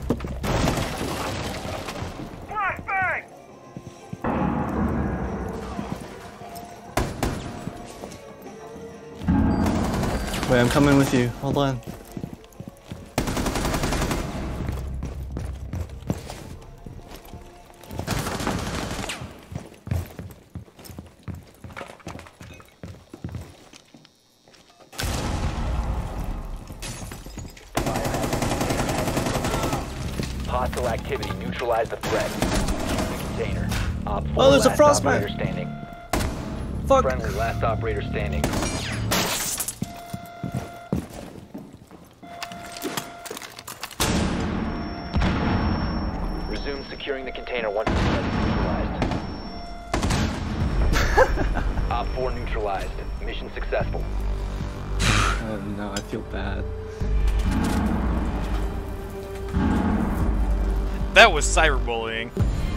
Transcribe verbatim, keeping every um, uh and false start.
Flashbang! Wait, I'm coming with you. Hold on. Hostile activity. Neutralize the threat. The container. Op four, Oh, there's a last frostbite. operator standing. Fuck. Friendly, last operator standing. Resume securing the container once the threat is neutralized. Op four neutralized. Mission successful. Oh no, I feel bad. That was cyberbullying.